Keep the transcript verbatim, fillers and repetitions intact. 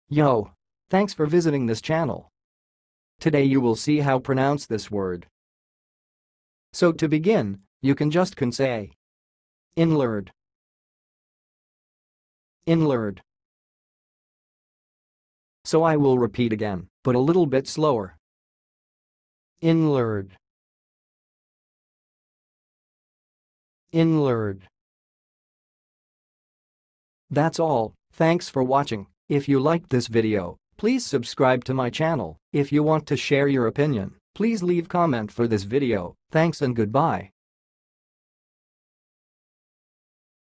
Yo! Thanks for visiting this channel. Today you will see how pronounce this word. So to begin, you can just can say Inlard. Inlard. So I will repeat again, but a little bit slower. Inlard. Inlard. That's all, thanks for watching. If you liked this video, please subscribe to my channel. If you want to share your opinion, please leave comment for this video. Thanks and goodbye.